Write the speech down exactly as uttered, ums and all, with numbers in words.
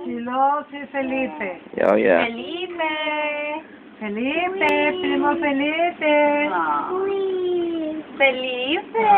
Chilo, sí, Felipe. Oh, yeah. Felipe. Felipe, primo Felipe. Ah. Felipe.